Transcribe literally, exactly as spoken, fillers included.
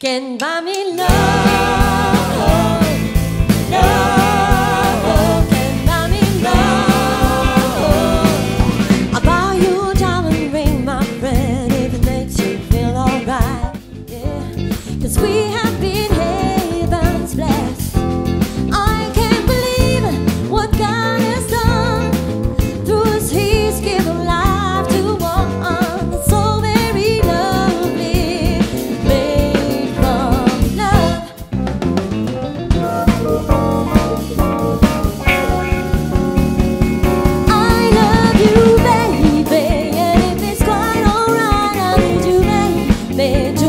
can buy me love, love can buy me love. I'll buy you a diamond ring, my friend, if it makes you feel alright. Yeah, 'cause we have been heaven's blessed. I can't believe what God has done. Through us He's given life to one. It's so very lovely, made from love. I love you, baby, and if it's quite alright, I need you, baby.